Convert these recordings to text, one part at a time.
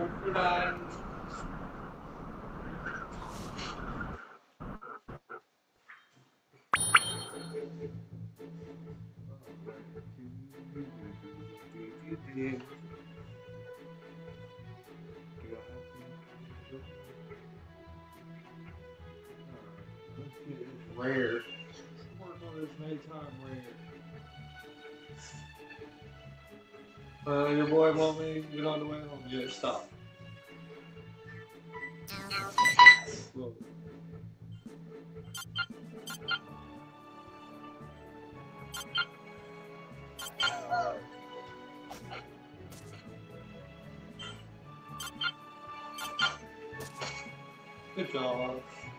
Goodbye. Rare. Work on this nighttime rare. Your boy want me to get on the way home. Yeah, stop. Whoa. Good job.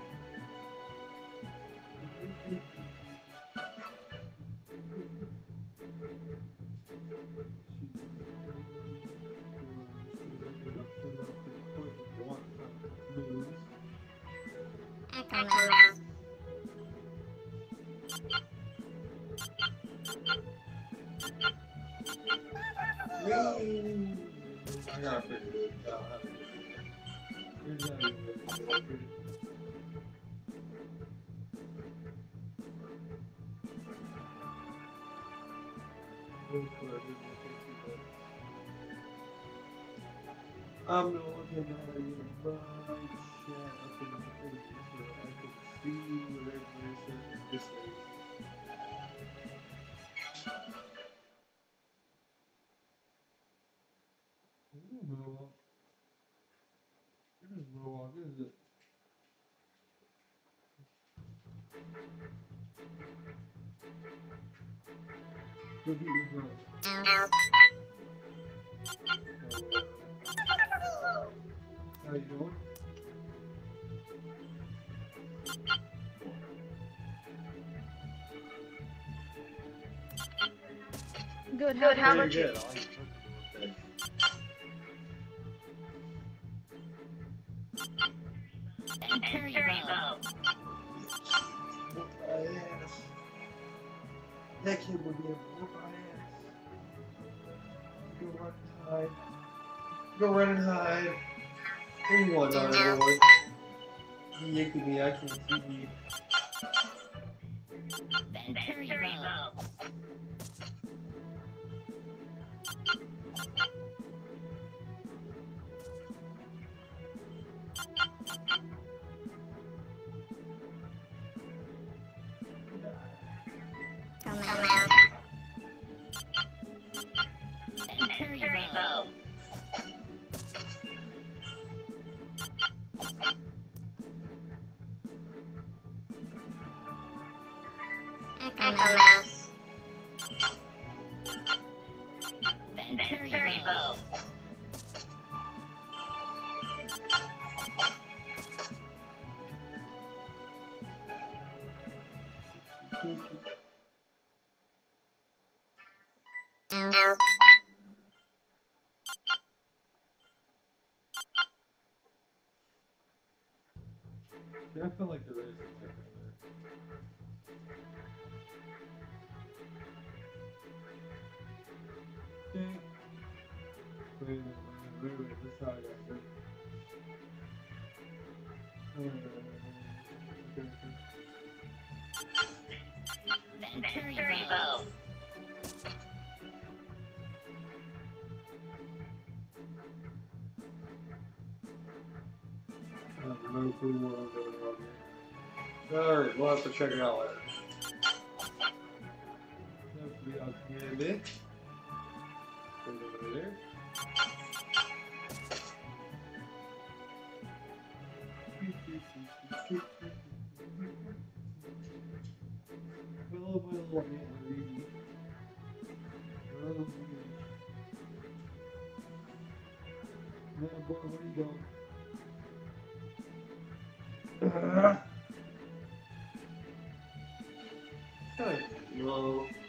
I gotta figure this out. Here's how you I'm looking at you right chat up in the face so I can see whatever it says this way. What is it? Good evening, bro. How you doing? Good. How about you? Good. Whoop my ass. That kid would be able to whoop my ass. Go run and hide. Go run and hide. What do you want, darling boy? You yanking me, I can't see you. Yeah, I feel like there is a tick in there. Okay. Wait, this side after. No clue what I'm doing wrong here. Alright, we'll have to check it out later. Have to be out here a bit. Put it over there. Hello, my little antler Reedy. Man, boy, where you going? Hello.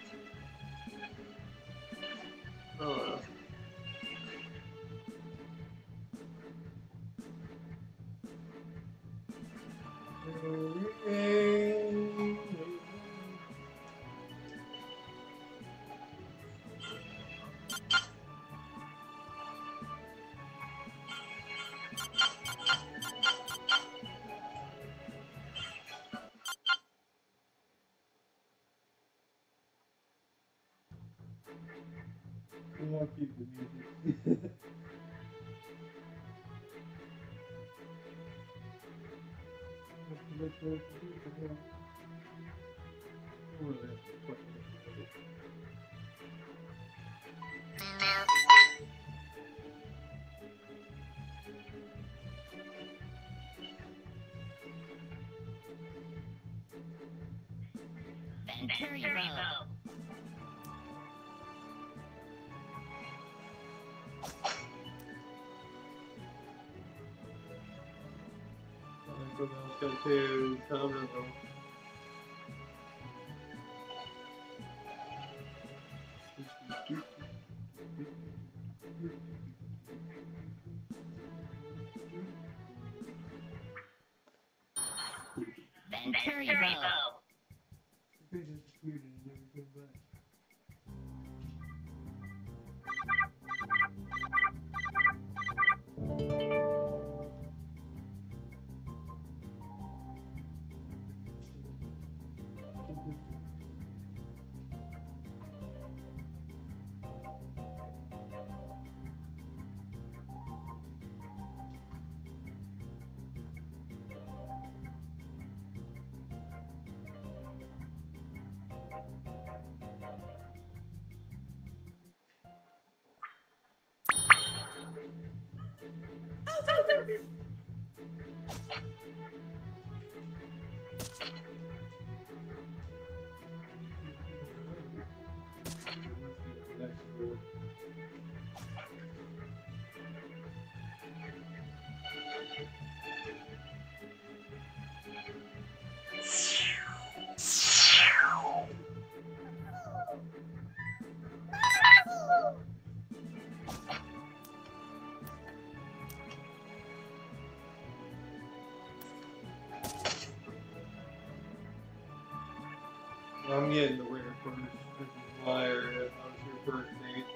Hello. I'll keep the music. Turbo. Let's go to Tom. Turbo. They disappeared and never came back. I'm getting the winner first. This is why I was your first date.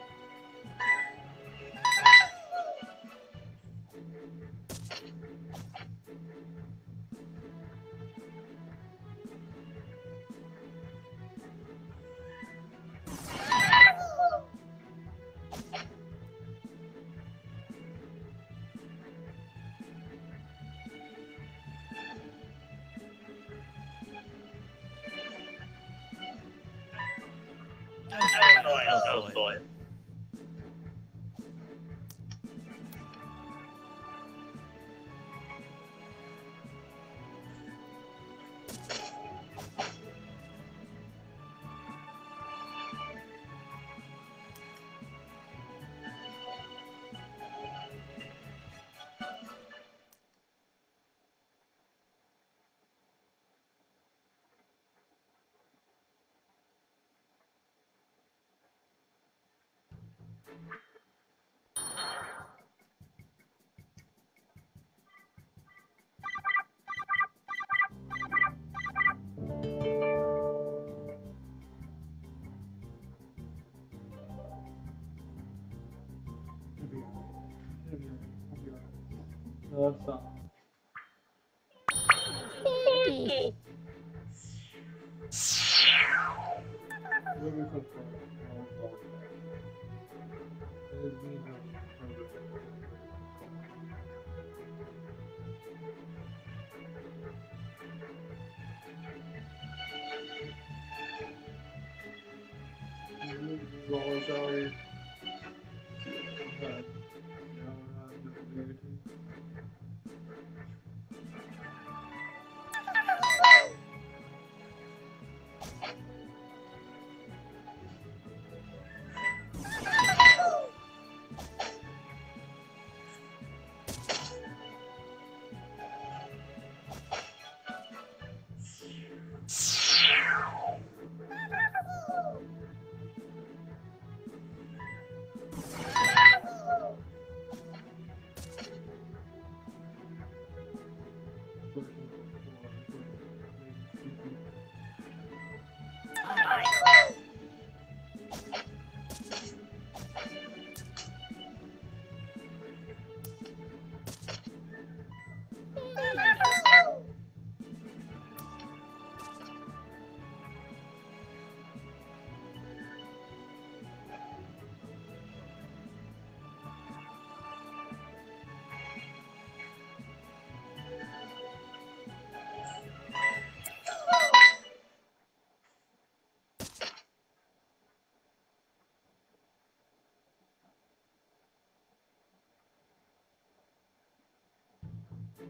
Oh boy. No, that's not. Sorry.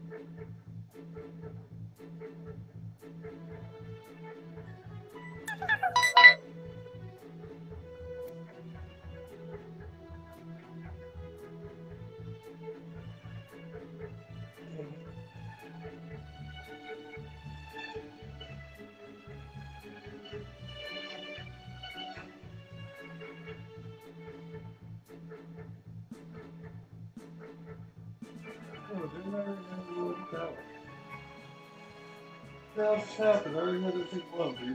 Oh, didn't I already have the Wooden Tower? What else happened? I already had that thing one, dude.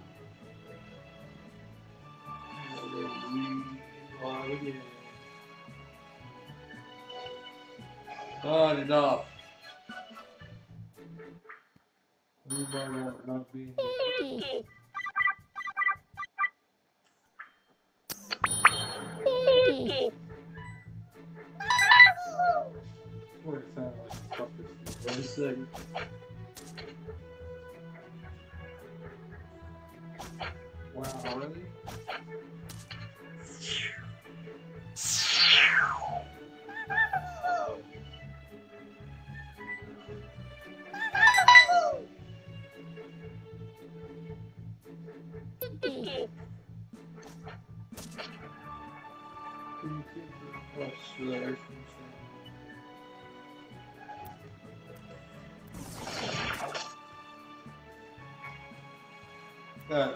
Not enough. Anybody want not being here? What it sounded like. Fuck this thing. Wait a second. Wow, really? That.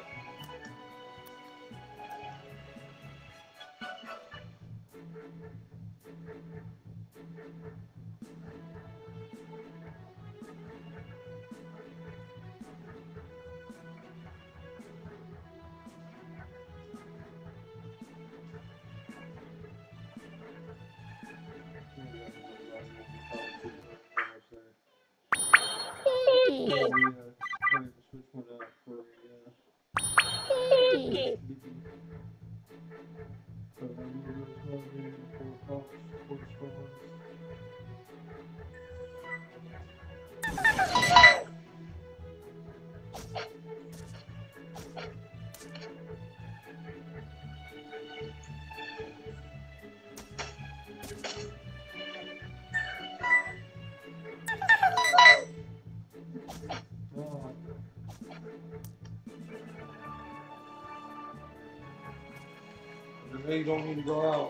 They don't need to go out.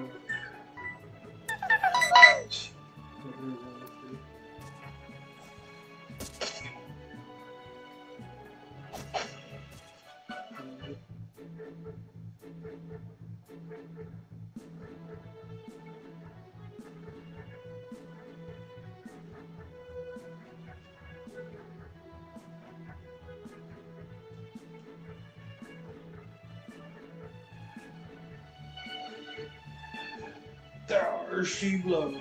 There she blows.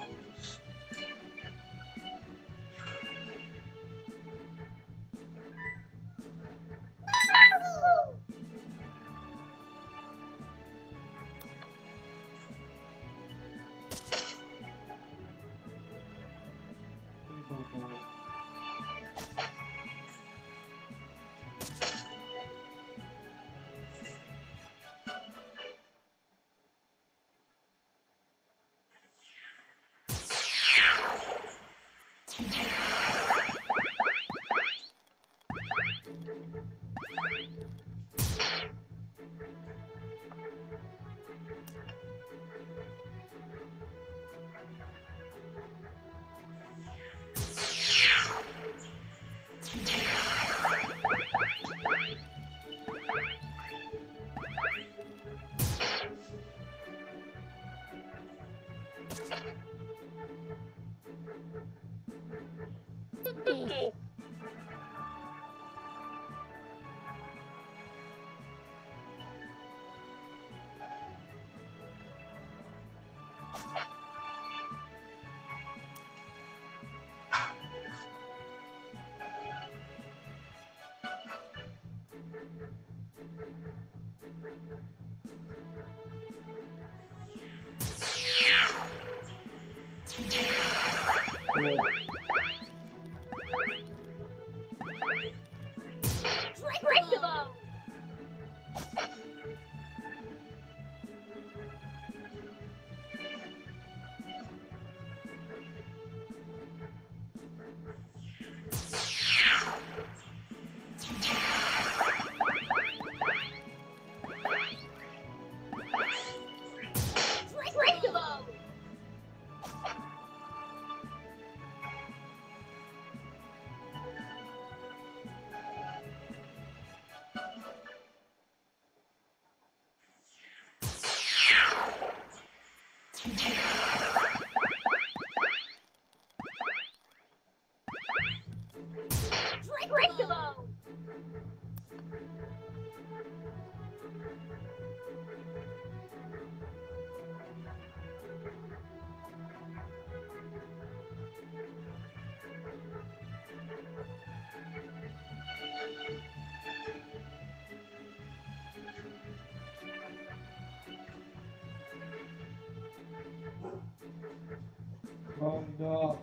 Break the bow! Break the bow. Oh no.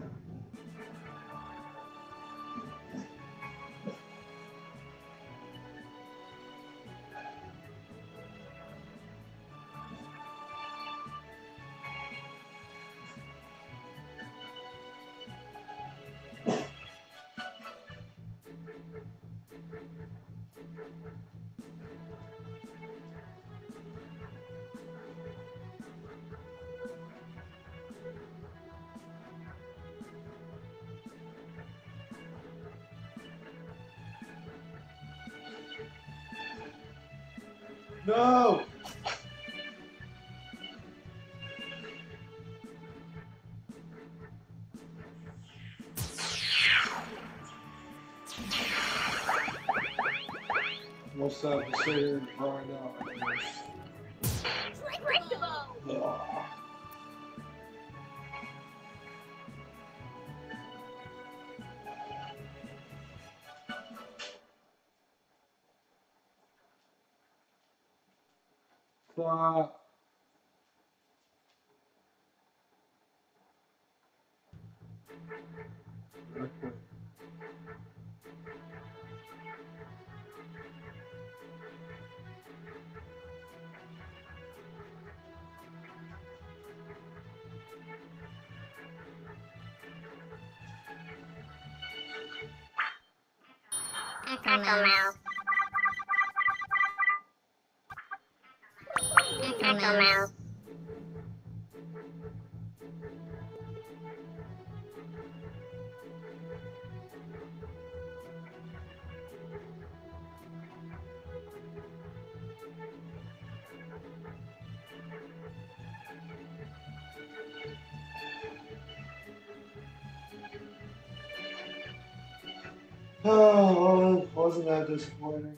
No! What's up? Just sit here and find out. Break the bow. Ugh. Fuck. Okay. Echo Mouse. Echo Mouse. Oh, wasn't that disappointing?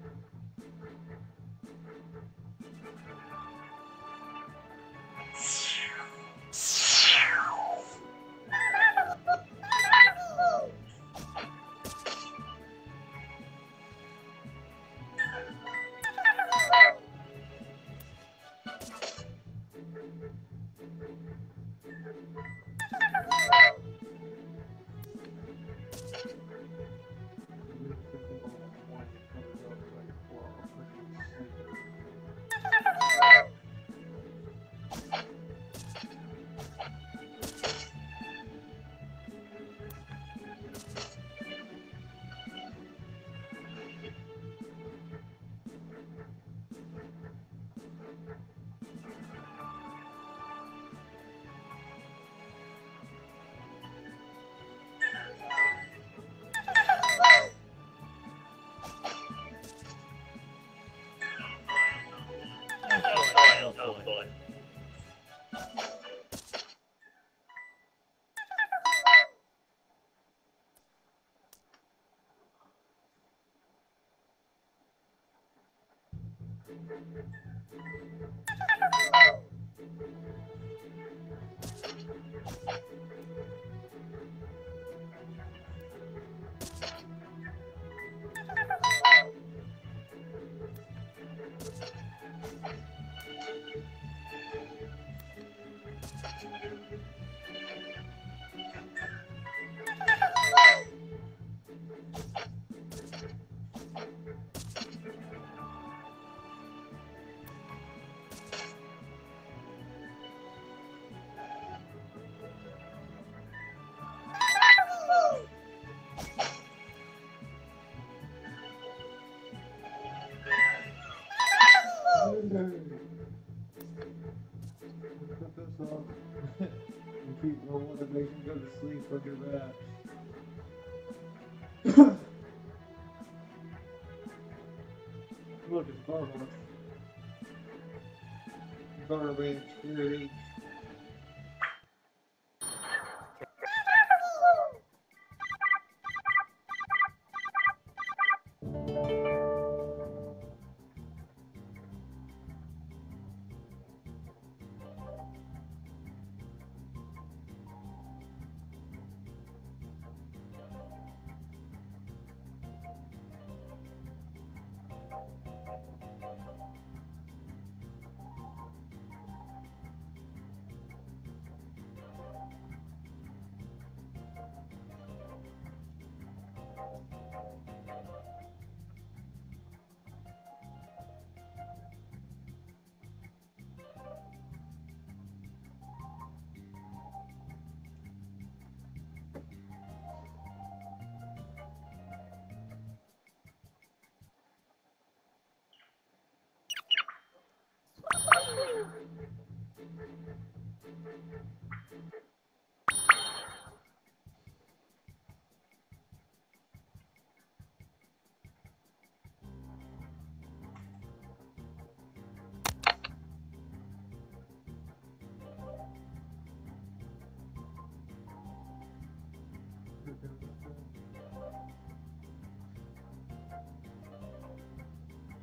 Oh boy. Put this on. And keep rolling to make him go to sleep under that. Look, it's garbage. Garbage, really.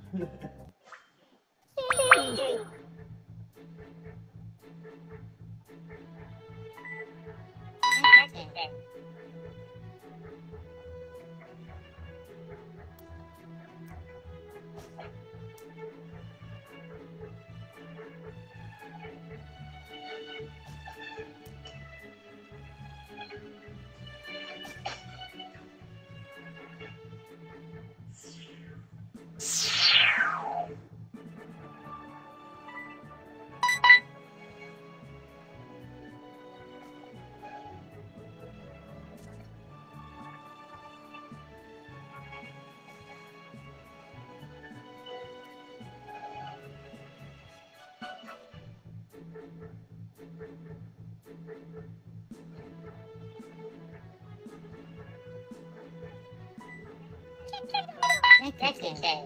That's okay.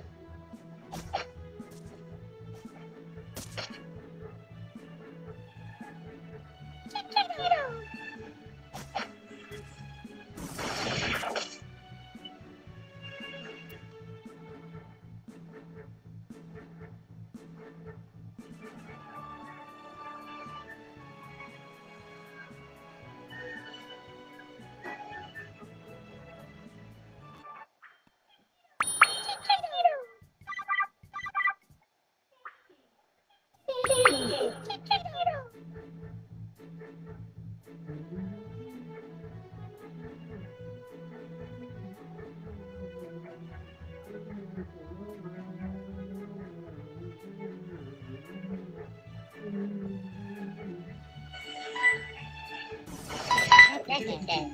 That's okay.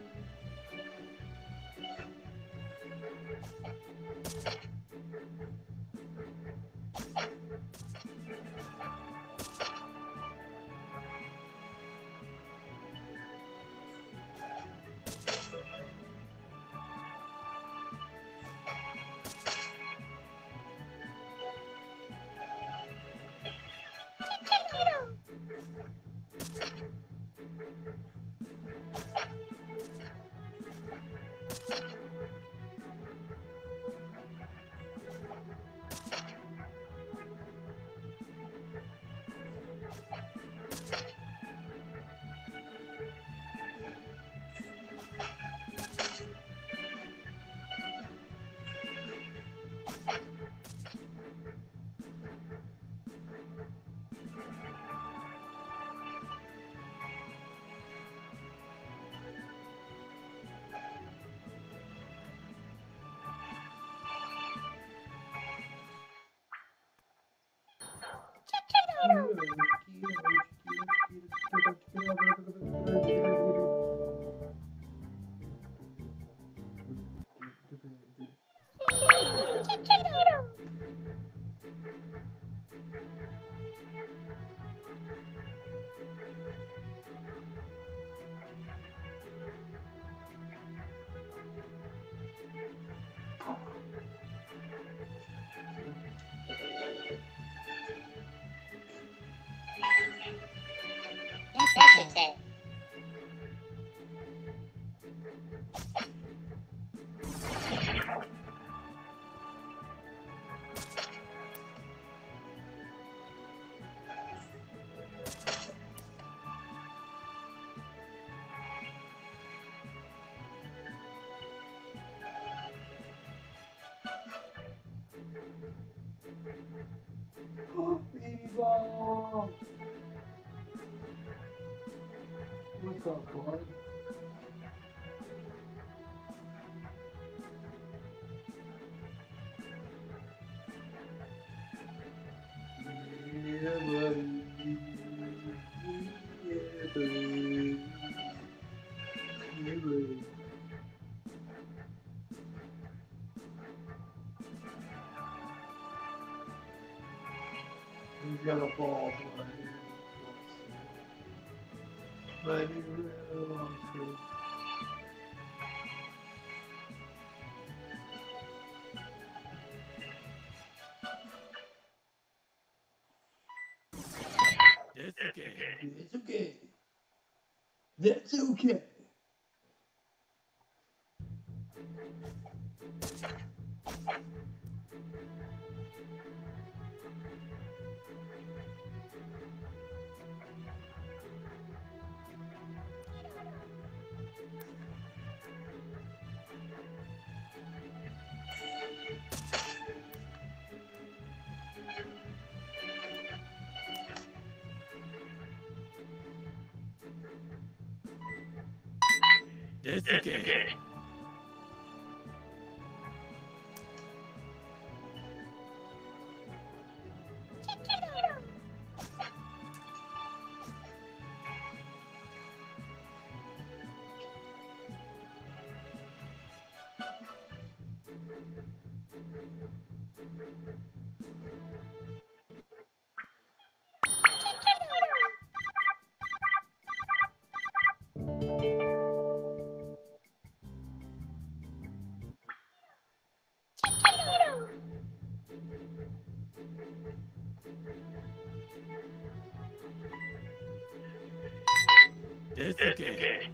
That's okay. Baby ball. What's up, bud? Yeah, buddy. Yeah, buddy. Yeah, buddy. He's got a ball, but he really wants to. That's okay. It's okay. That's okay. Desuke. Desuke.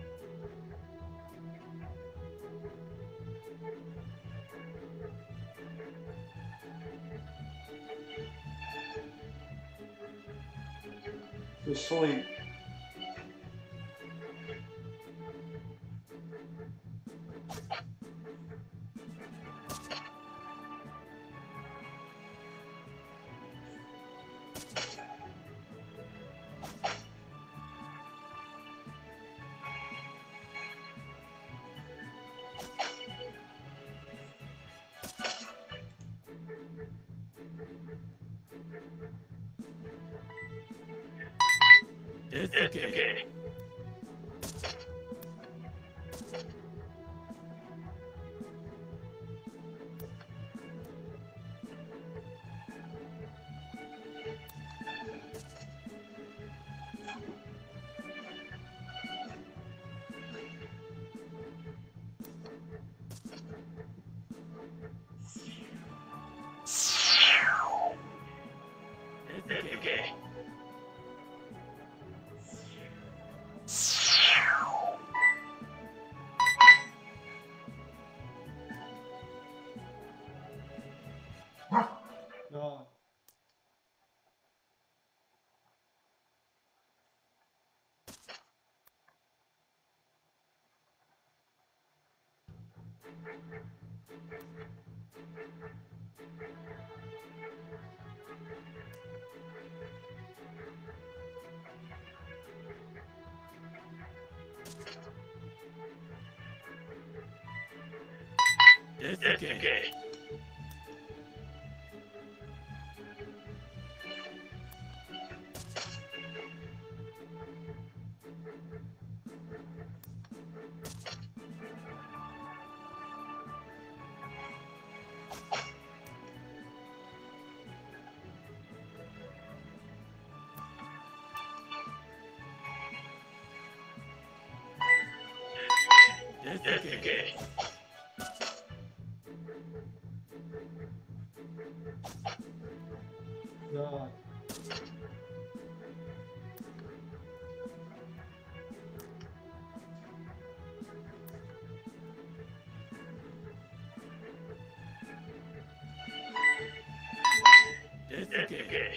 To sleep. Desuke. Desuke. God. Desuke. Desuke. God. Desuke.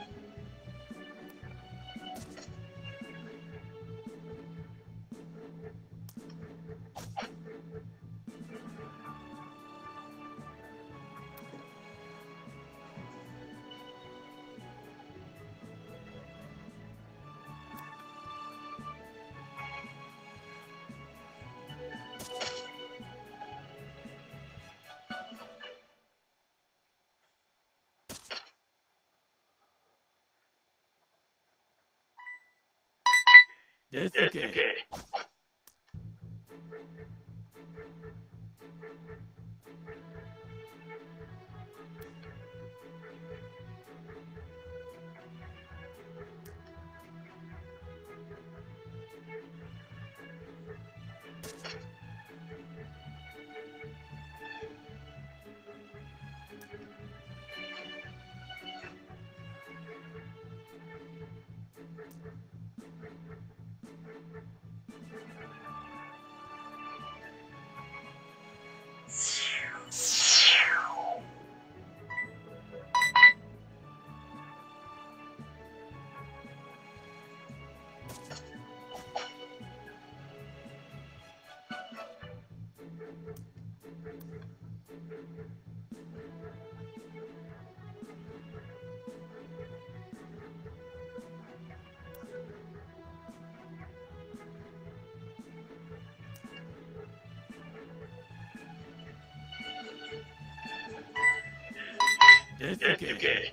Desuke. That's okay.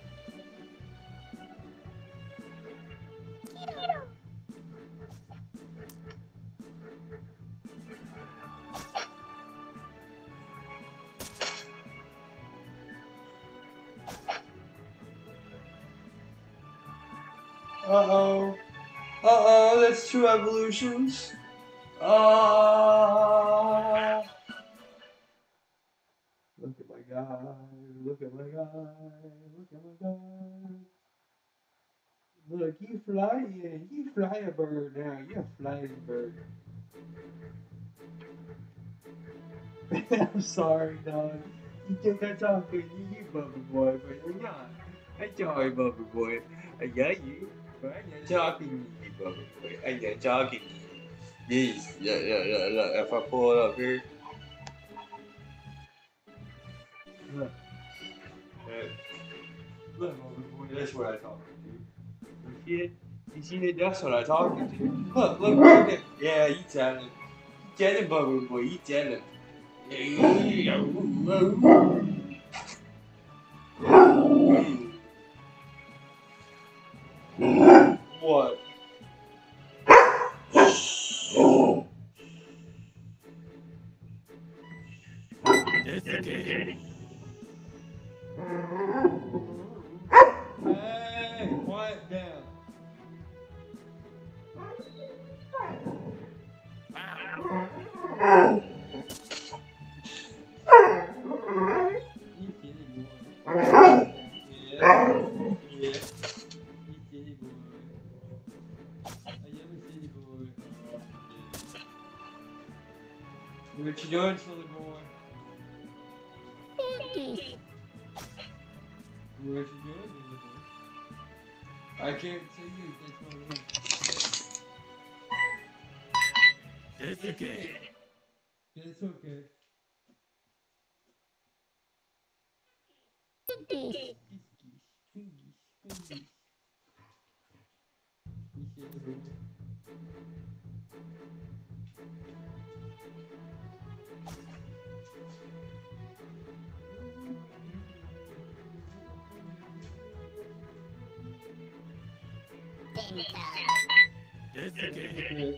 Uh-oh. Uh-oh, that's 2 evolutions. Look at my guy. Look at my guy. Look at my guy. Look, you flying. You fly a bird now. You're a flying bird. I'm sorry, dog. You think I'm talking to you, Bubba Boy, but you're not. I'm sorry, Bubba Boy. I got you, but I'm not talking to you, Bubba Boy. I'm not talking to you. Yes, look. If I pull it up here, look. Look, Bubba Boy, that's what I talk to you. You see it? You see it? That's what I talking to you. Look at. Yeah, you tell him. You tell him, Bubba Boy. You tell him. What? That's okay. Hey, quiet down. You silly boy. Yeah. You silly boy. I am a silly boy. What you doing, silly boy? What you doing, silly boy? I can't see you. That's my room. That's okay. It's okay. Kiss, Twinkies. You silly boy. Game time. That's okay. Okay.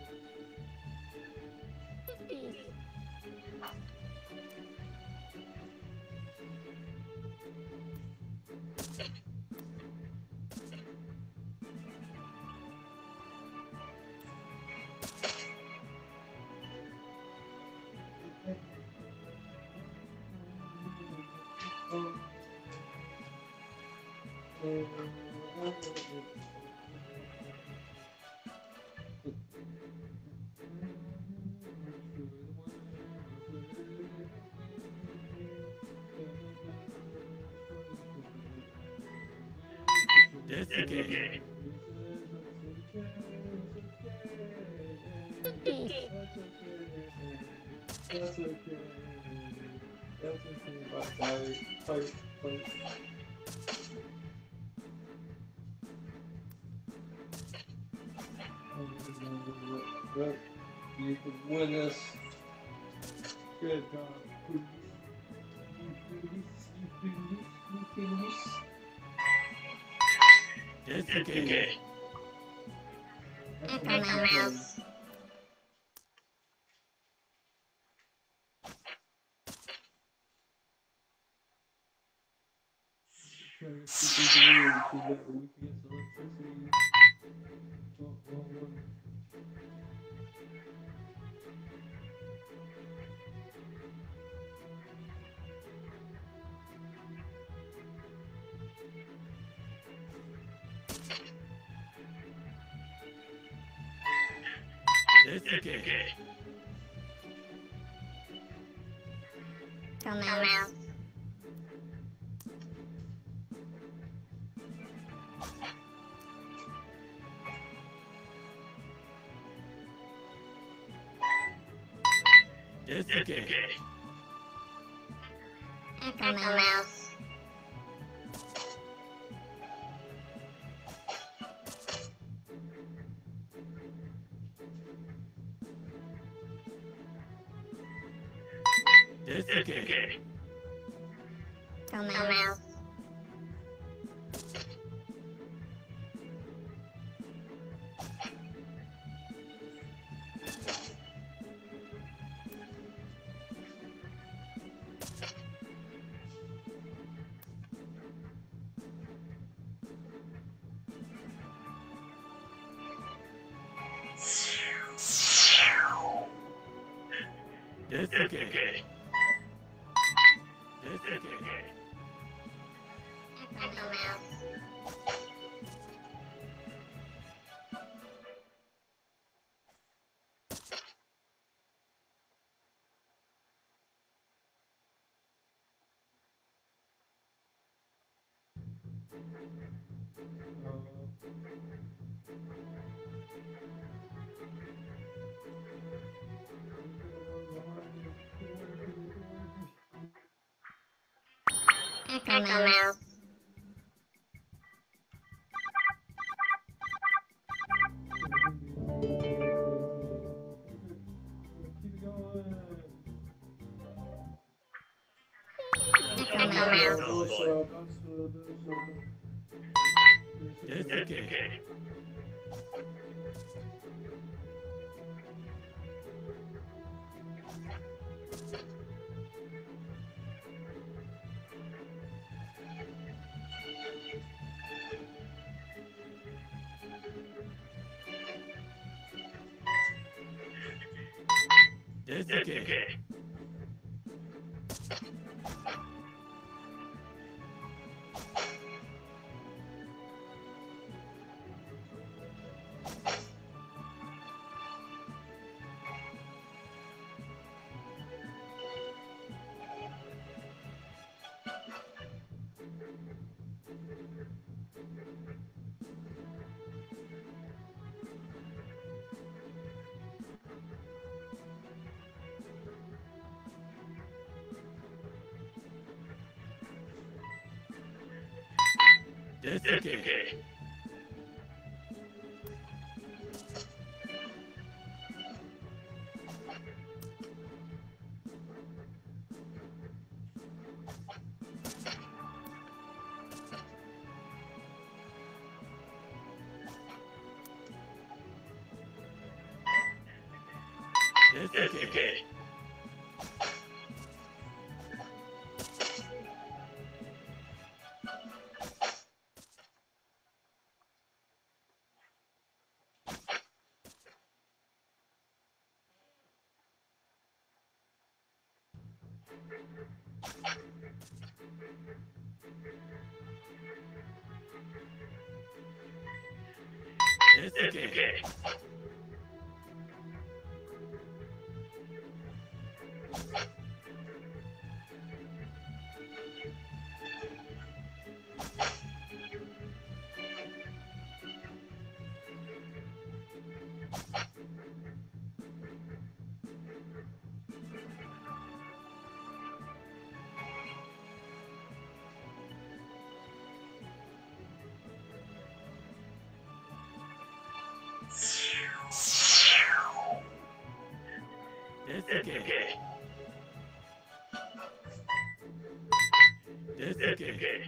That's okay. That's okay. That's okay. Bye. Bye. Look, you can win this. Good job. You finish. That's okay. Echo Mouse. That's okay. Echo Mouse. That's okay. Echo Mouse. That's okay. Echo Mouse. It's okay. It's okay. Echo Mouse. Echo Mouse. Echo Mouse. It's okay. It's okay. It's okay. It's okay. It's okay. It's okay. It's okay.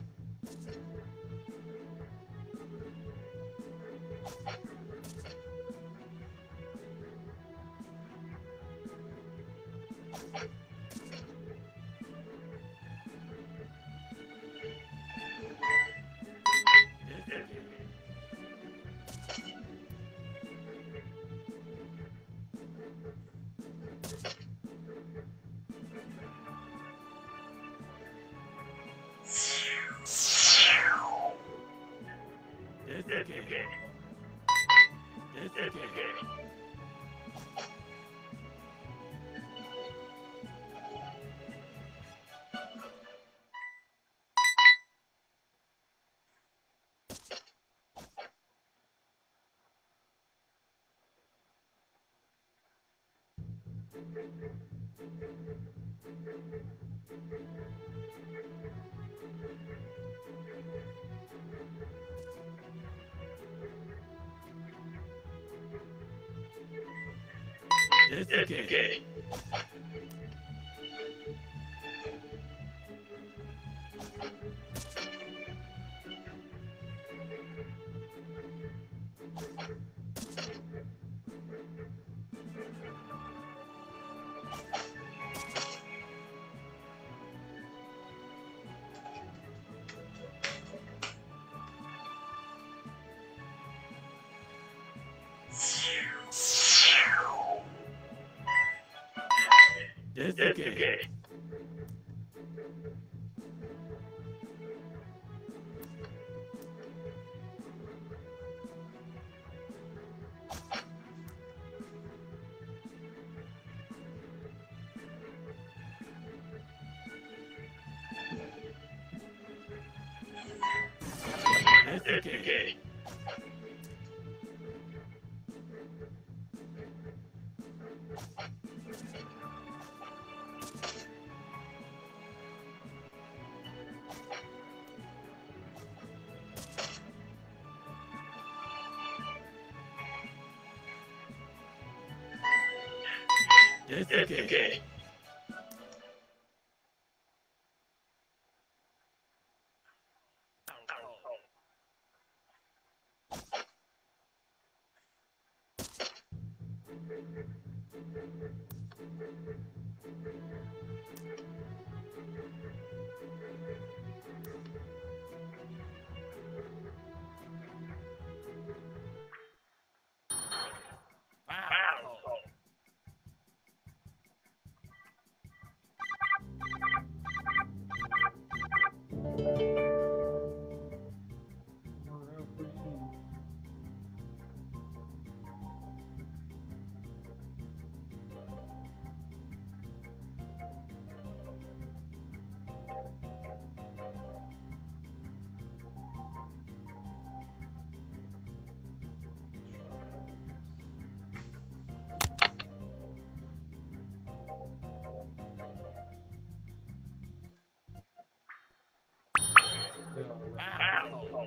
It's okay. It's okay. It's okay. That's okay. That's okay. That's okay. Wow. Wow.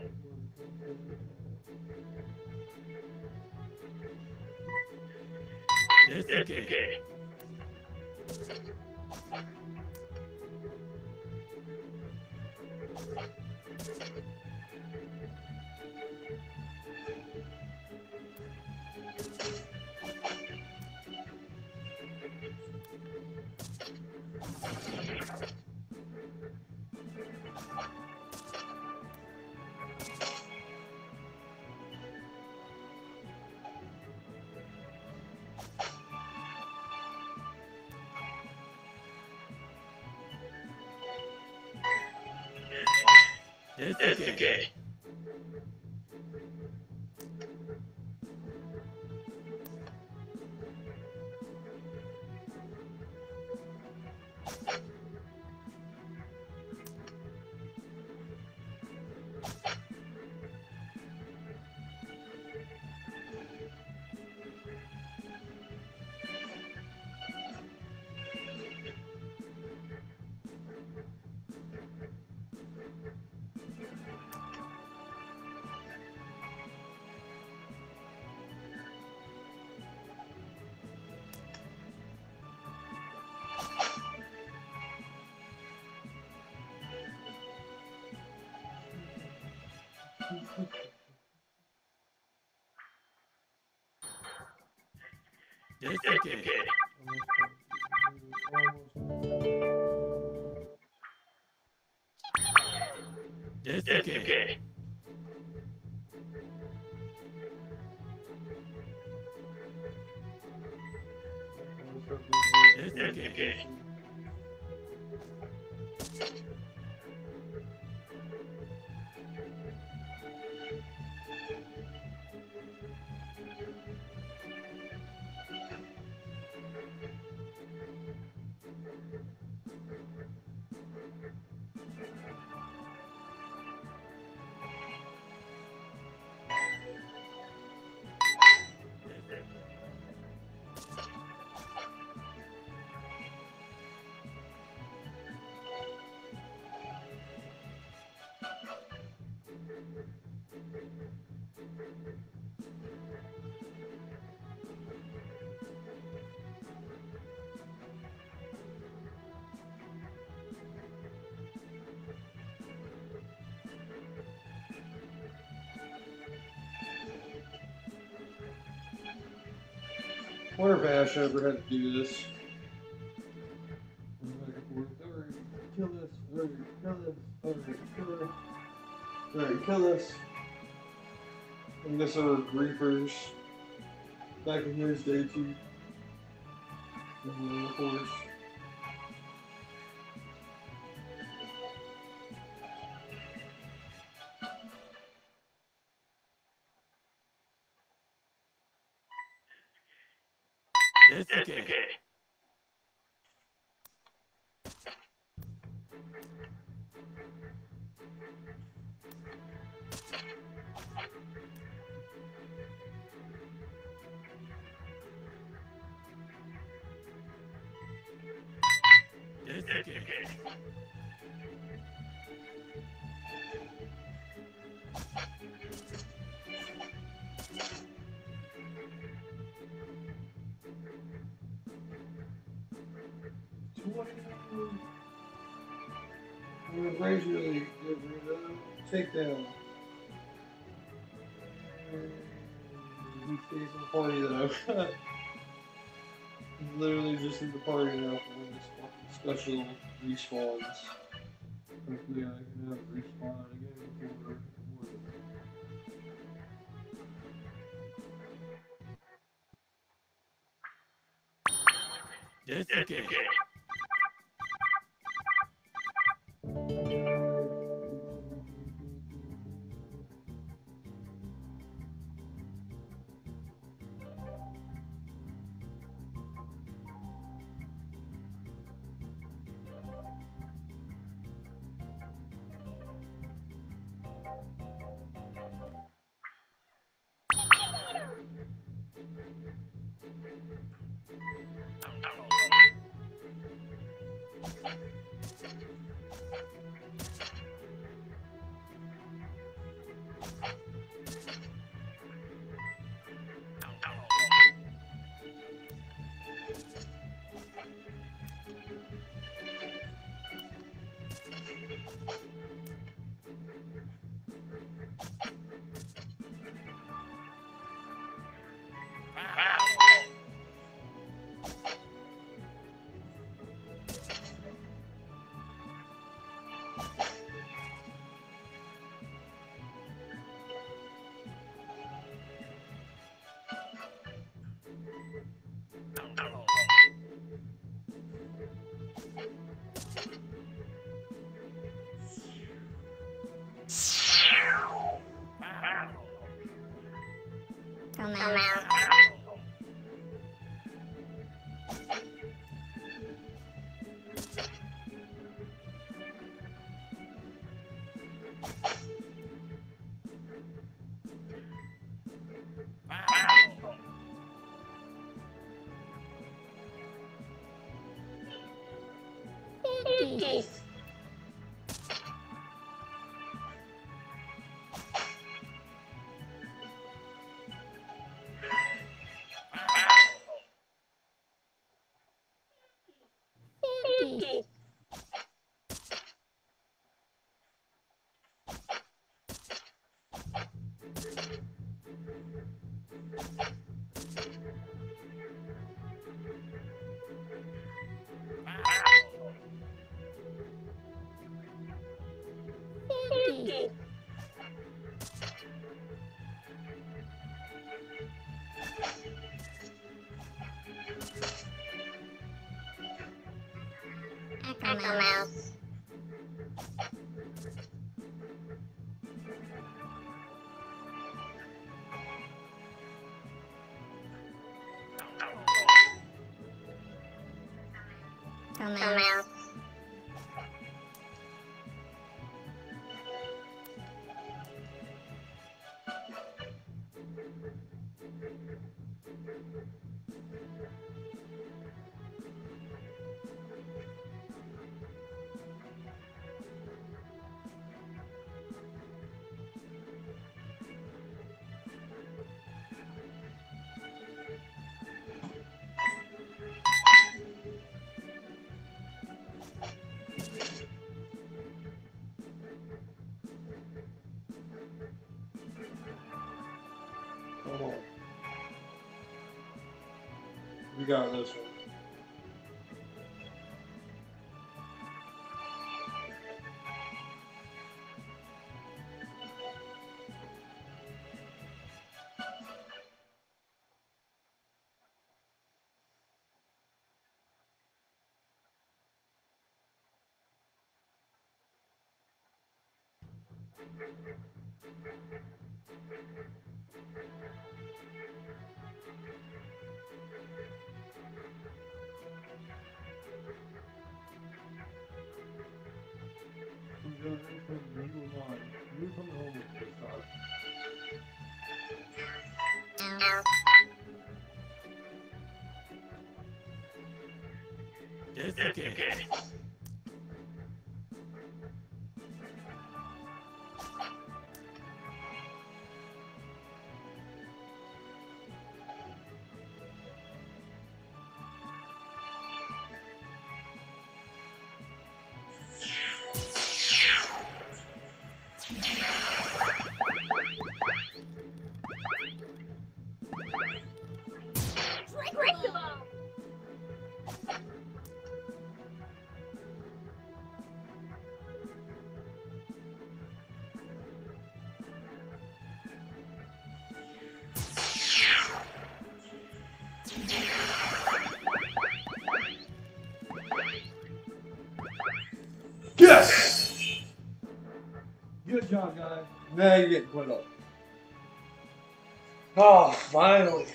That's okay. That's okay. That's okay. That's okay. That's okay. I wonder if Ash ever had to do this. Kill this, hurry, kill this, hurry, kill this. Alright, kill this. I guess there were griefers back in his day too. Of course. That's okay. That's okay. I'm gonna gradually get rid of takedown. He stays in the party that I've got. He's literally just in the party now for when this fucking special respawns. Hopefully I can have it respawn again before. That's okay. Come out. Echo Mouse. Come out. Come on. We got this one. Ow. It's okay. Curriculum. Yes! Good job, guys. Now you get put up. Oh, finally.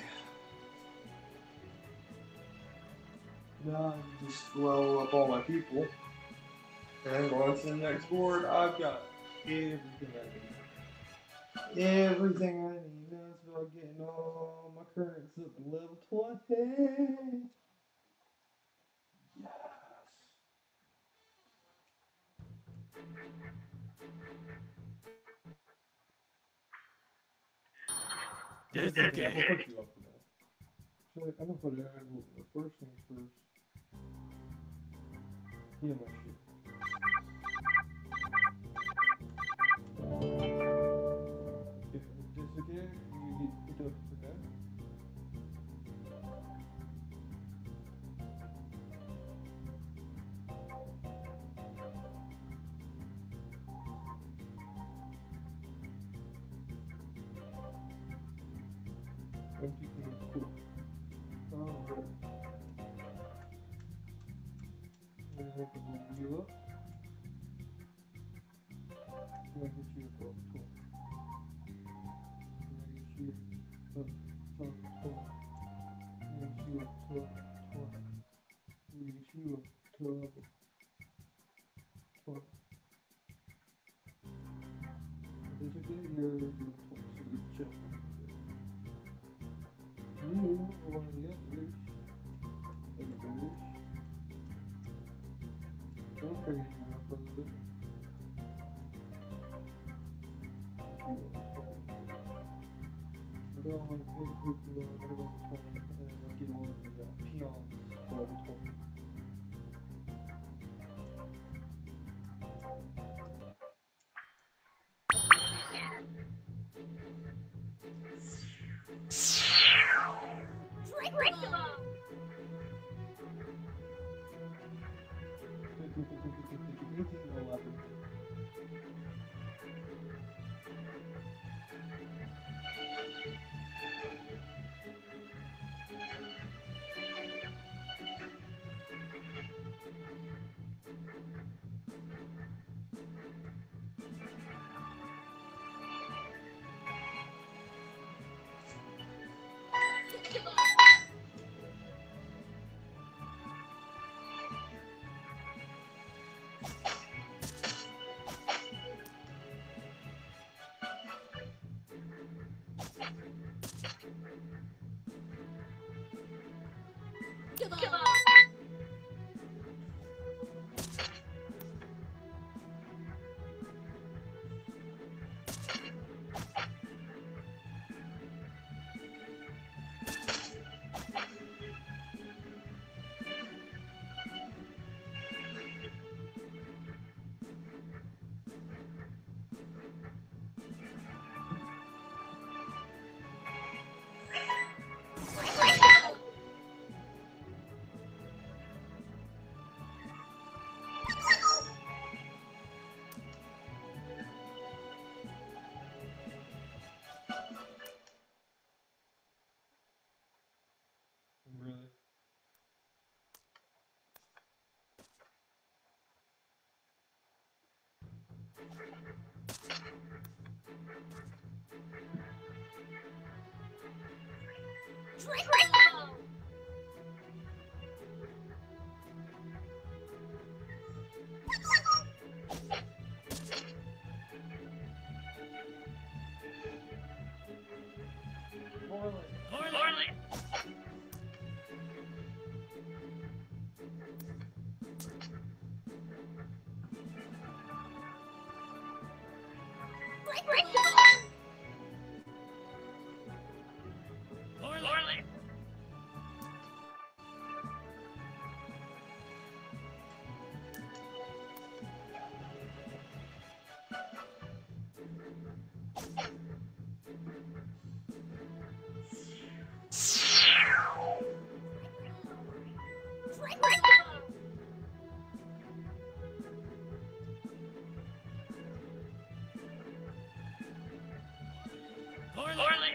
Now I can just level up all my people. And go on to the next board. I've got everything I need. Everything I need. Now it's about getting all my currents up to level 20. Yes. It's I'm okay. gonna put you up for that. So I'm gonna put it on the first things first. Heal my shit. If this again, you get put up for that. Empty things cool. Alright. I'm gonna have to go heal up. I'm gonna get you a level 12. I'm gonna get you up to 12. I'm gonna get you up to level 20. I'm gonna get you up to level 20. This again, you're level 20, so you chill. You or one of the others, don't bring you up a little bit. I don't want to put a group of level 20 and then I'll get one of the peons to level 20. Curriculum. Come on. Really? Curriculum. Poorly. Poorly.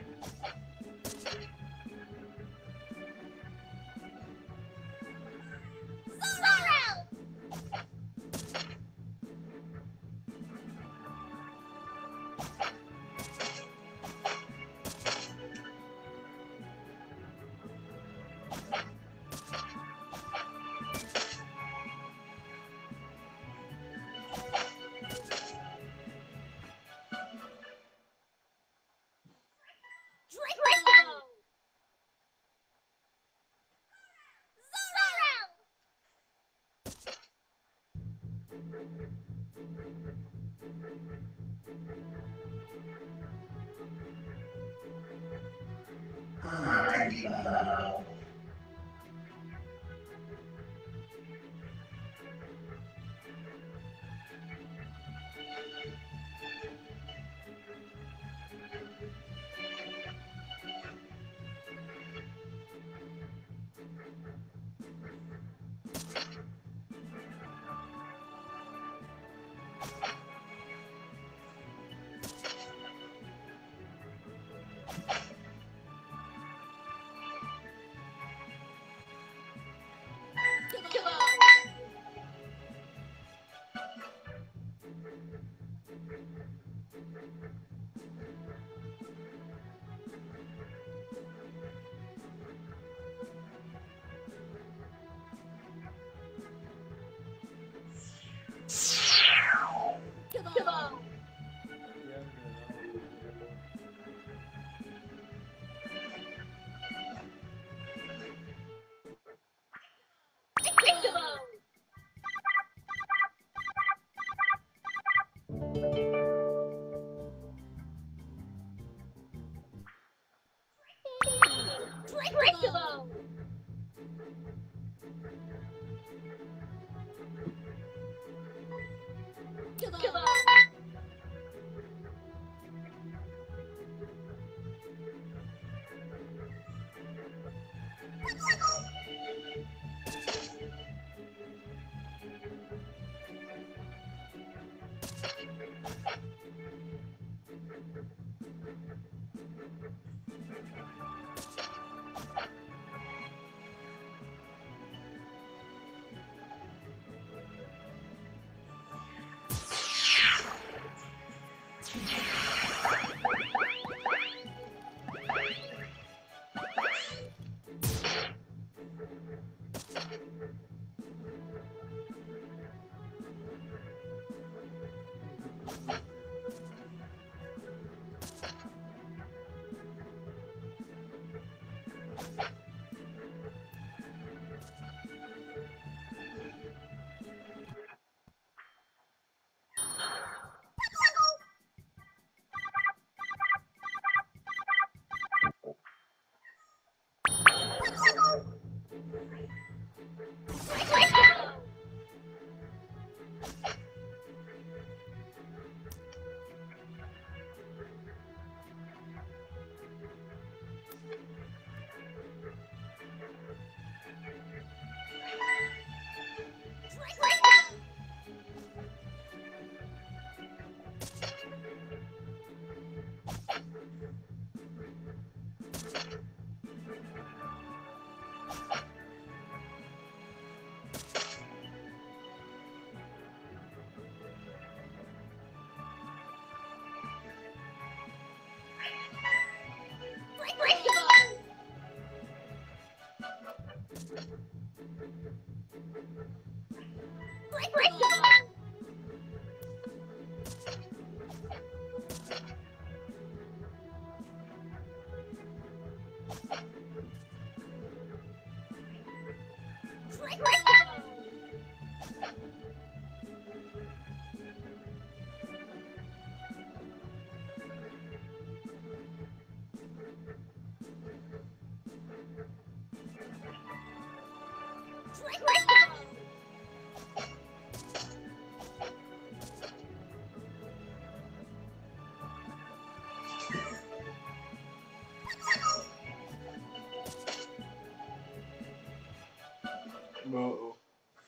Uh-oh.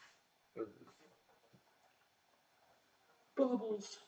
Bubbles.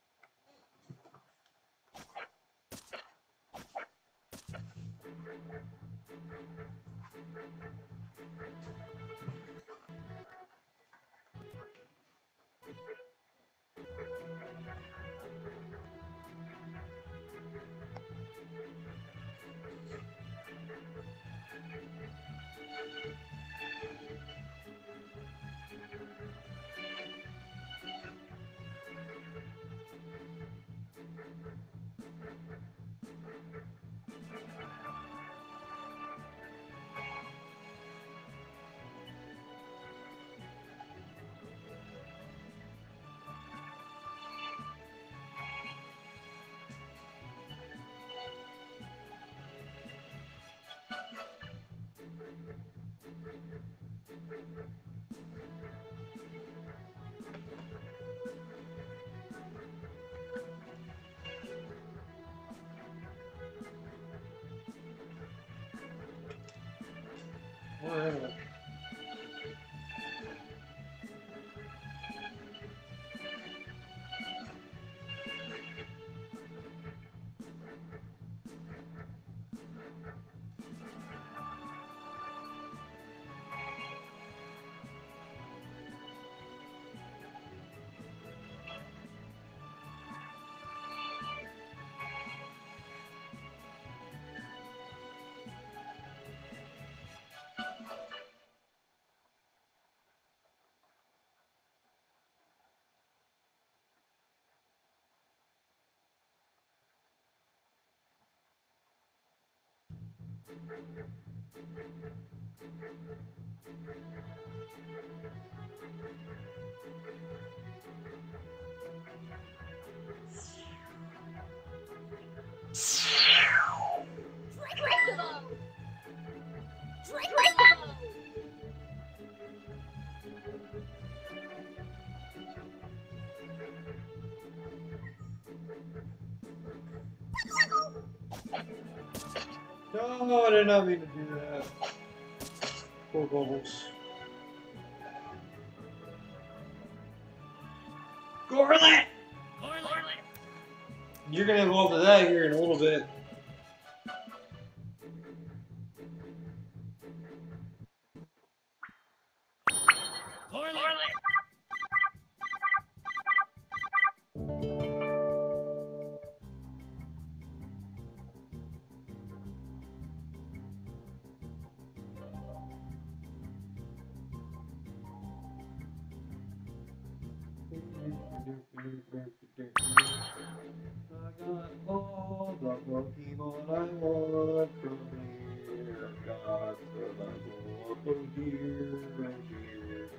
Whatever. No, I did not mean to do that. Poor Bubbles. Gorlet! You're gonna evolve to that here in a little bit. I got all the Pokemon I want from here. I got the level up from here and here.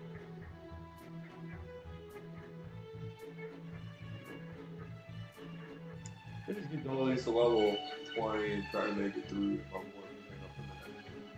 I just get all these to level 20 and try to make it through if I'm working up in the next game.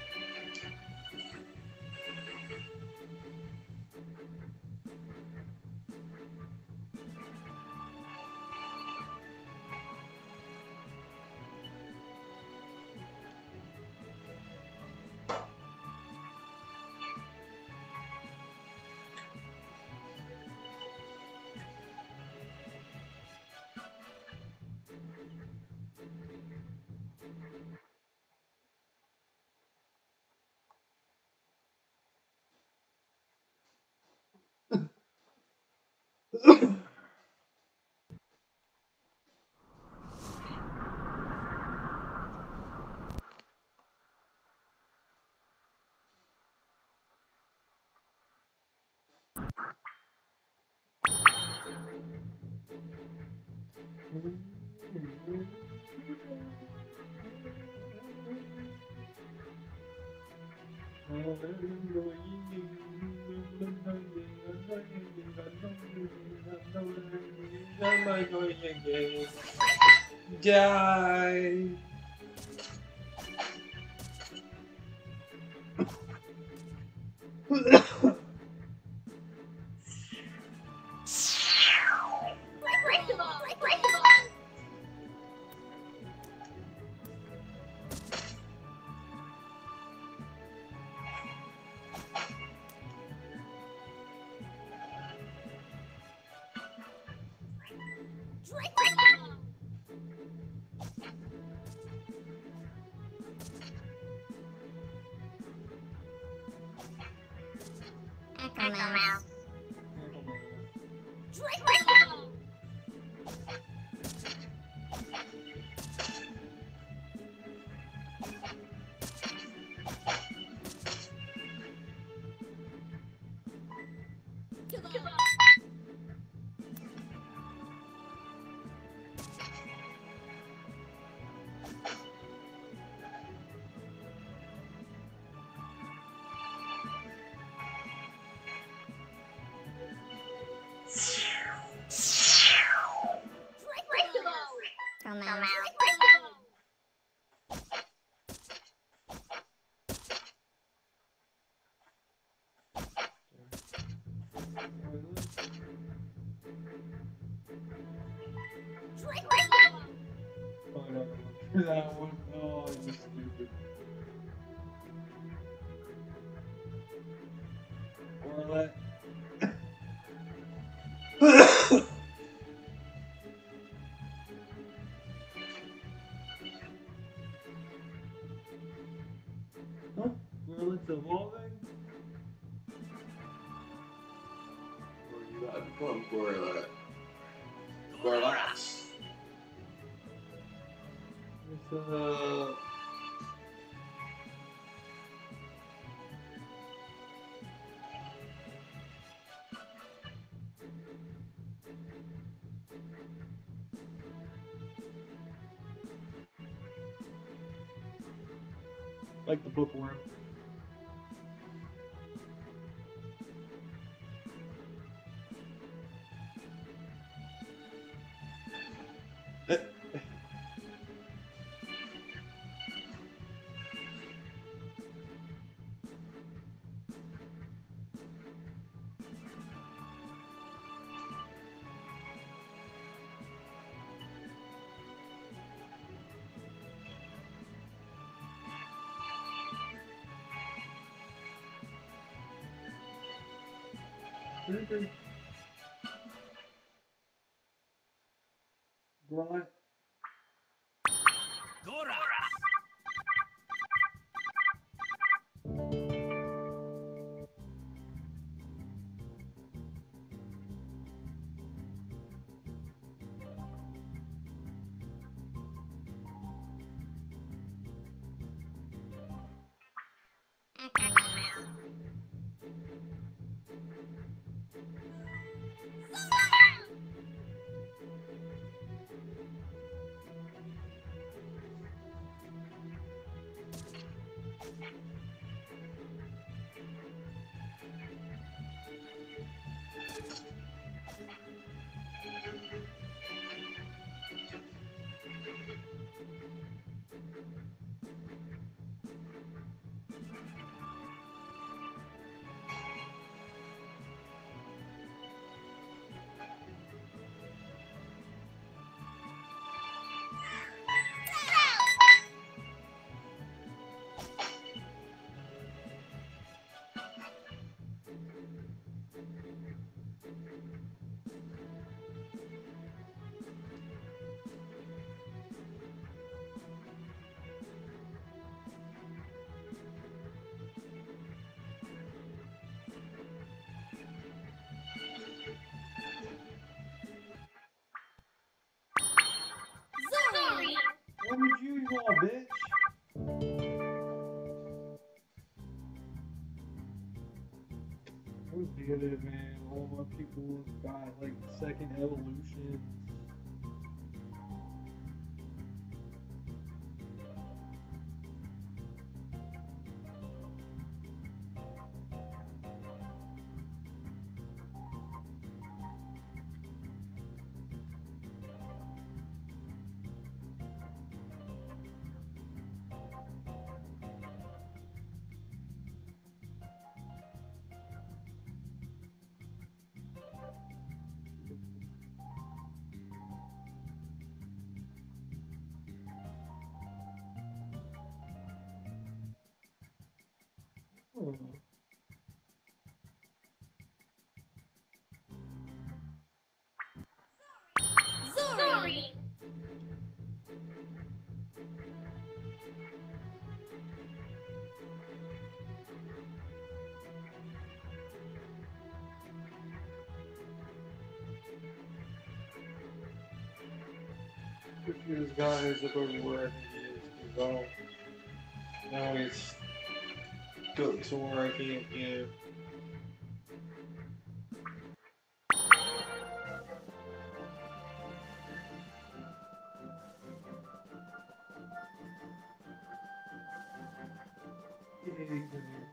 Die. Break the ball. Break the ball. Break the ball. Echo Mouse. Break the ball. Come on. Break the ball. Echo Break Mouse. the ball. Break the ball. Oh, no, no. That one. Oh, you stupid. Orlet. Huh? Orlet's evolving? Or you gotta become Gorilla. Gorlax. It's like the bookworm. Grunt. Gora. Echo Mouse. Sorry. When did you evolve, bitch? I was good, man. All my people got like second evolutions. Oh. Sorry. This guy is up over where he is. He's all. Now he's got to where I can't get. Yeah, he's in here.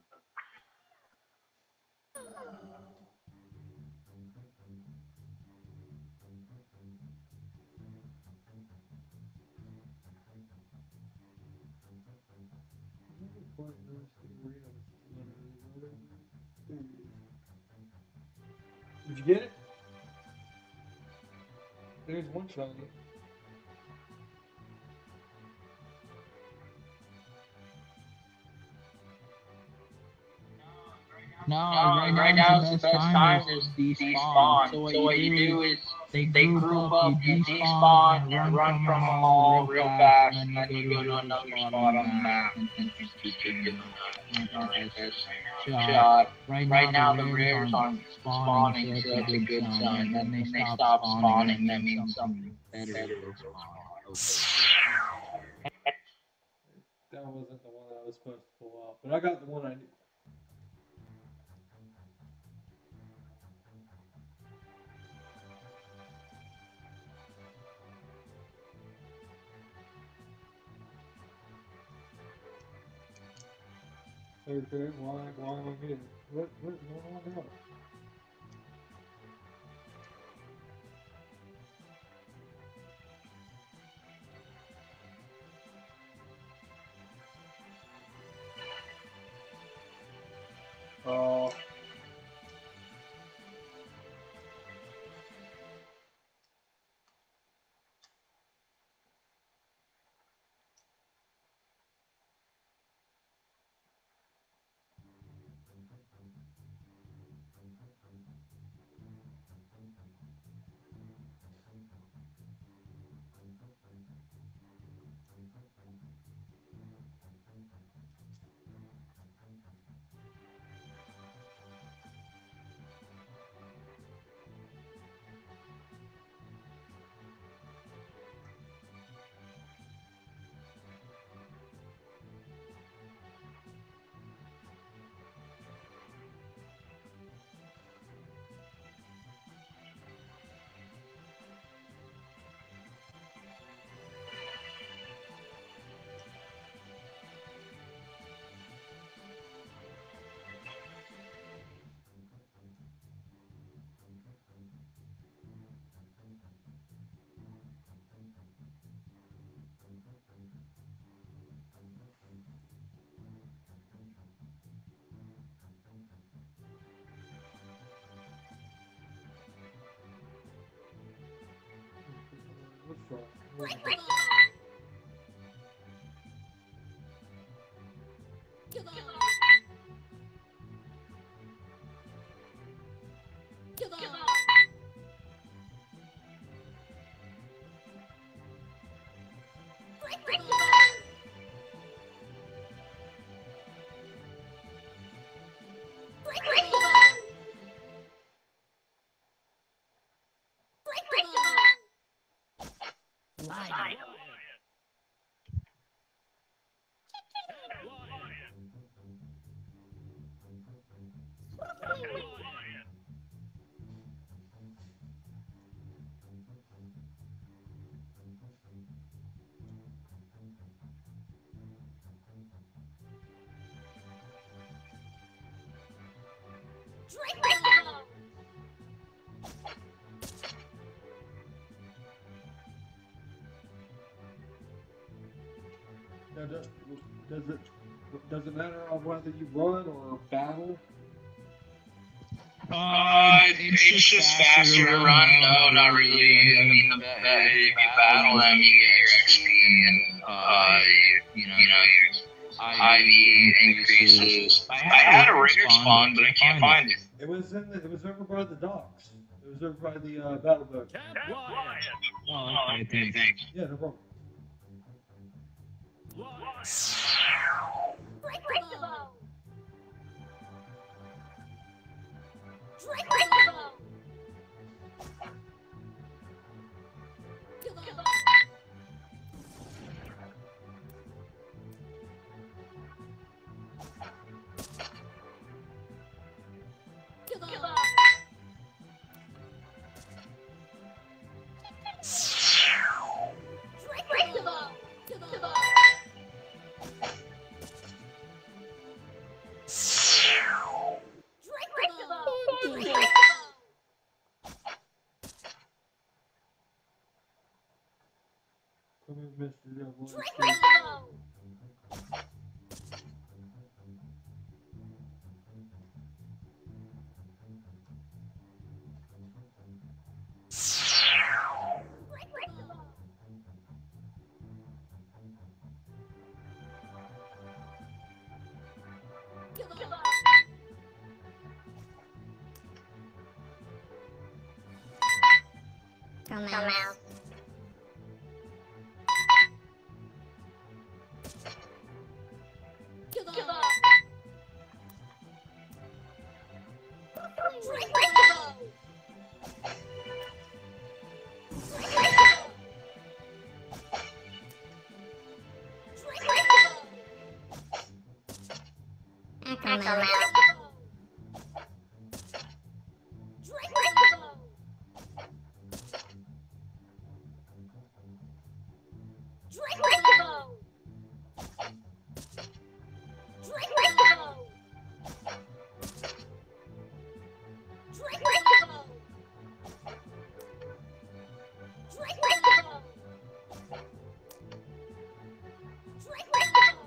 Did you get it? There's one shot. No, right now is the best time to despawn. So what you do is they group up, you despawn, and run from them all real fast, and then you go to another spot on the map and just keep getting shot. Right now the rares aren't spawning, so that's a good sign. Then they stop spawning, that means something better will spawn. That wasn't the one I was supposed to pull off, but I got the one I need. Okay, why am I here? What's going on now? Oh. What's wrong? Kill Does it matter on whether you run or battle? It's just faster to run. No, not really. I mean, if you battle them, you get your XP, and you know, IV increases. I had a rare spawn, but I can't find it. It was over by the docks. It was over by the battle boat. Camp Wyatt. Oh, okay, thanks. Yeah, no problem. Break the bow. Break the bow. Give up. Give up. Break the bow. Give up. Break the bow. Come here, Mr. Devil. Break the bow. Break the bow. Give up. Come out. Give up. Break the bow. Break the bow. Break the bow. Echo Break the Mouse. bow. Break the bow. Break the bow. Break the bow. Break the bow. Break the bow. Break the bow.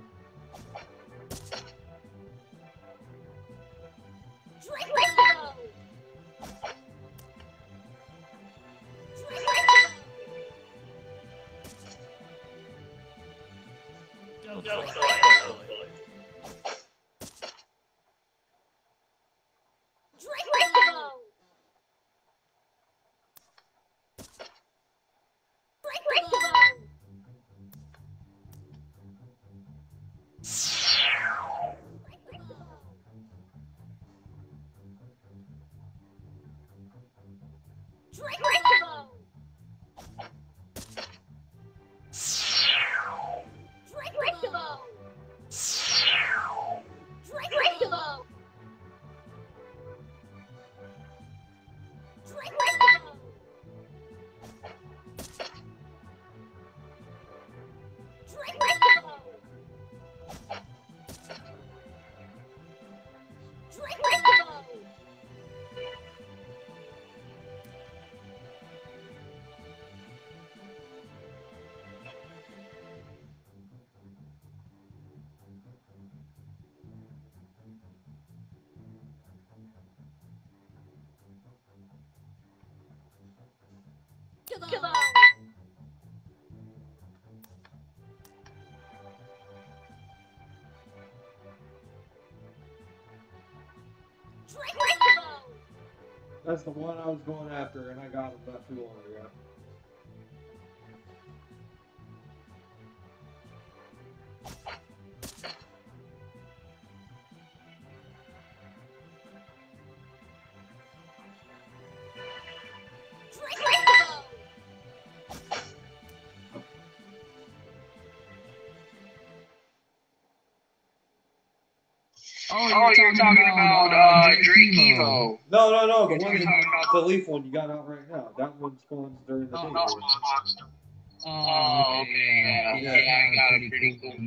Break the bow. Break the bow. Break the bow. Break the bow. Break the bow. Break the bow. Break the bow. Break the bow. Break the bow. Give up. Break the bow. That's the one I was going after, and I got him not too long ago. Break the bow. Oh, you're talking about Drake Evo. No, the one the leaf one you got out right now. That one spawns during the day. Oh, okay. Yeah, I got a pretty cool.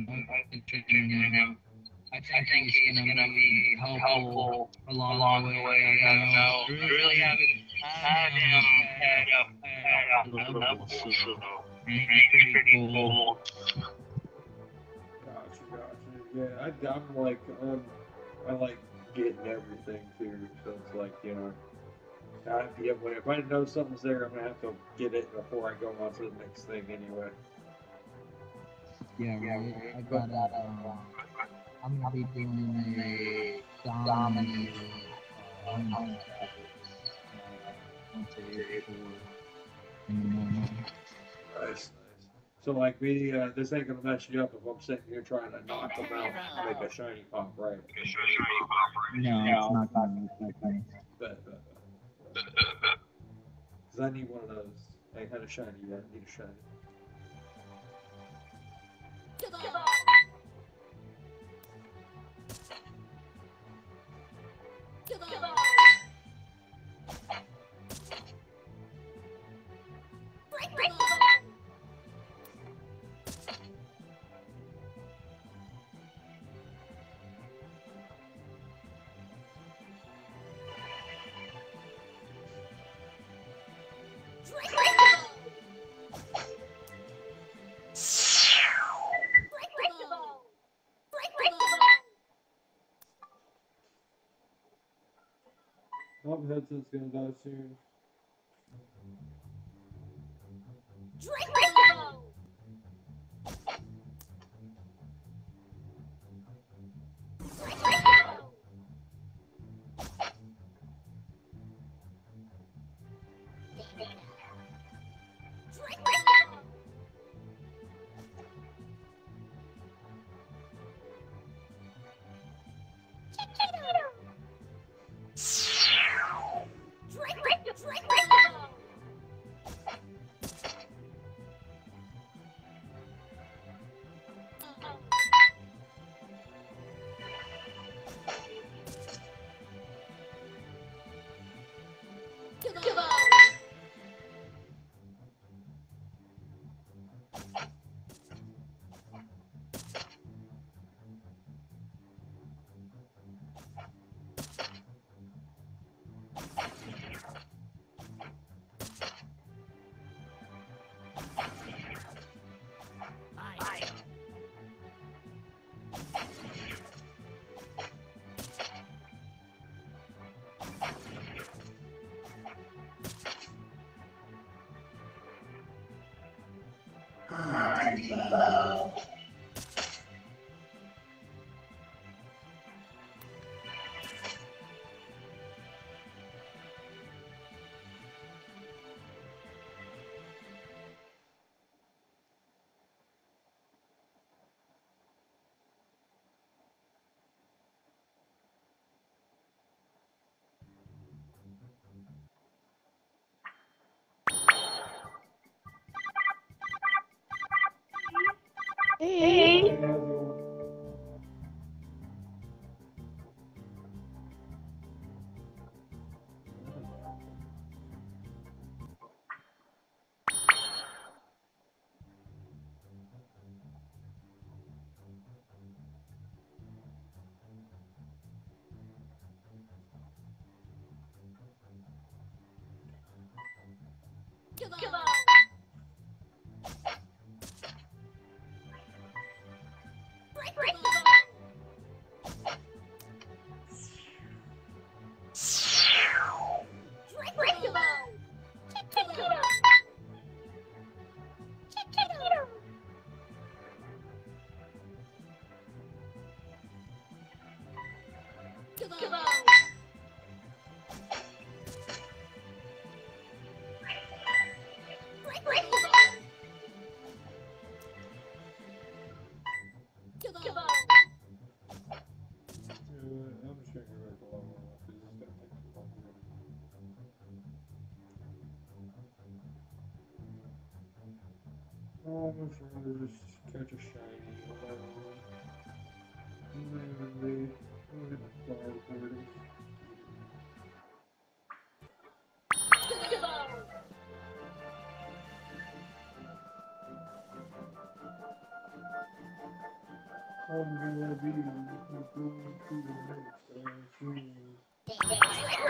I think he's gonna be helpful along the way. I don't know. I really haven't had him at a level, so he's pretty cool. Gotcha. Yeah, I like getting everything too. So it's like, you know, if I know something's there, I'm gonna have to get it before I go on to the next thing anyway. Yeah, right. I got I'm gonna be doing a Dominic once April in the morning. Nice. So like me, this ain't gonna mess you up if I'm sitting here trying to knock them out and make a shiny pop, right? No, it's not gonna make that thing. Bet. Cause I need one of those. I ain't had a shiny yet. I need a shiny. Oh, my headset's gonna die soon. Hey. I'm just gonna go back to level one because it's gonna take too long. I'm just gonna just catch a shiny or whatever. Maybe I'm gonna be going to the next screen.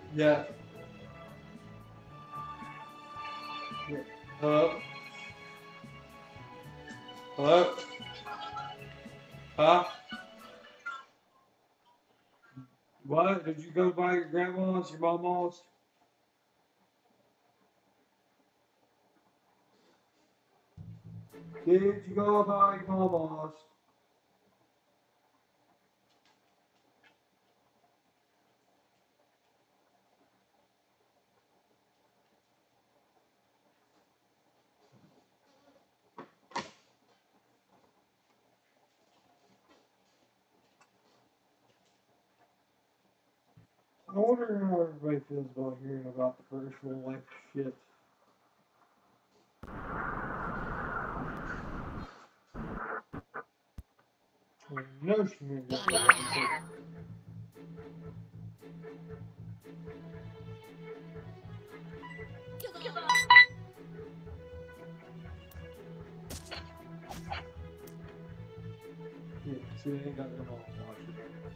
Yeah. Yeah. Hello? Hello? Huh? What? Did you go by your grandma's, your mama's? Did you go by your mama's? I wonder how everybody feels about hearing about the personal life shit. No shit. Kill them. Yeah, see, they ain't got their mom watching.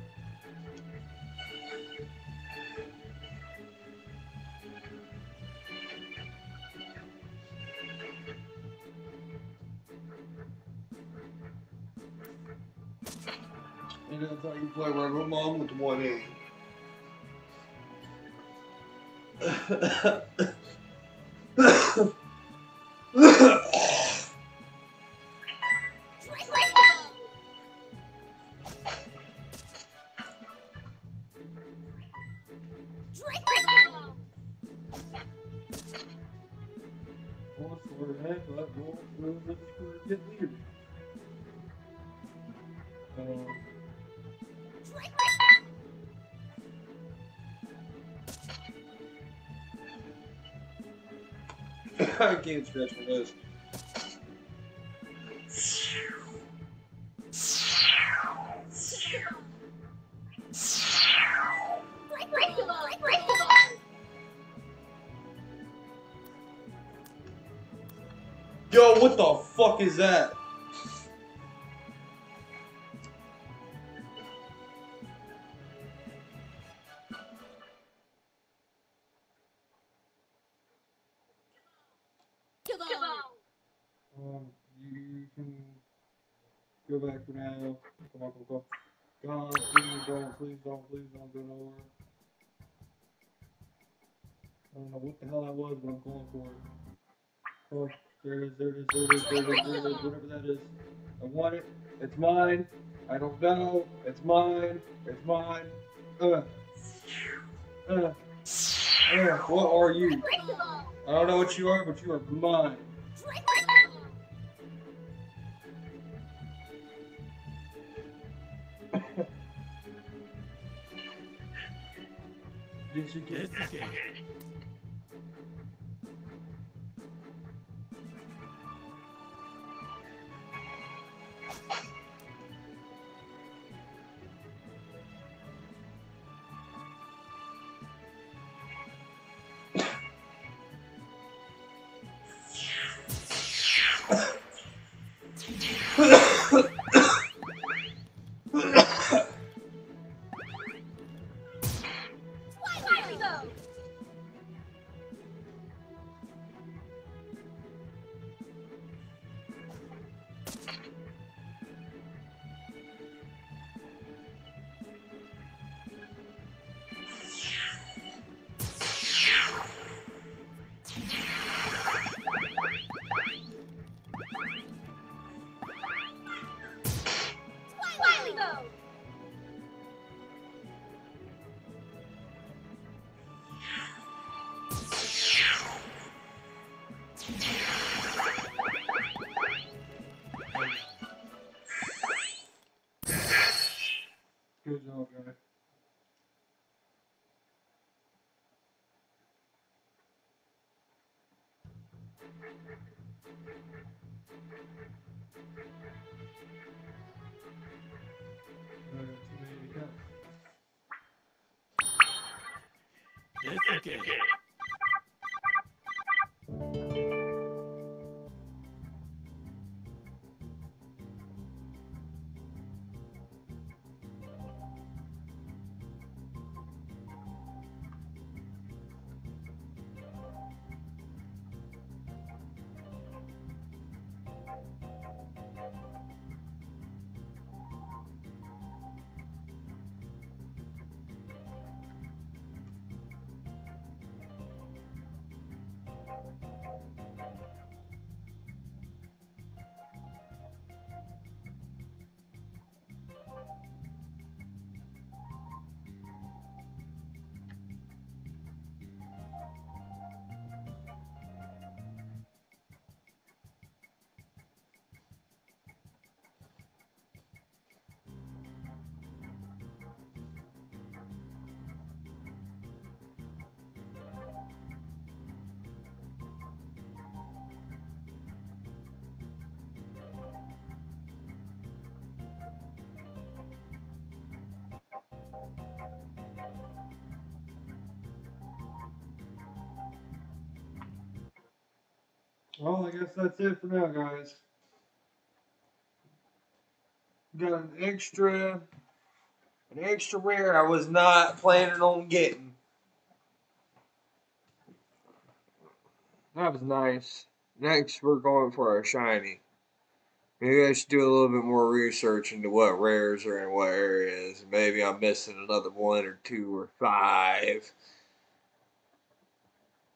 And that's how you play Rebel Mom with the 1A. Well, sort of head, but we'll get leader. I can't stretch my nose. Yo, what the fuck is that? You can go back for now. Come on, come on. God, please don't go nowhere. I don't know what the hell that was, but I'm going for it. Oh, there it is, whatever that is. I want it. It's mine. I don't know. It's mine. It's mine. What are you? I don't know what you are, but you are mine. Did you get it? Good job, guy. It's okay. Well, I guess that's it for now, guys. Got an extra rare I was not planning on getting. That was nice. Next, we're going for our shiny. Maybe I should do a little bit more research into what rares are in what areas. Maybe I'm missing another 1 or 2 or 5.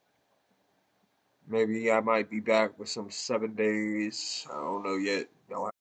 Maybe I might be back with some 7 days. I don't know yet.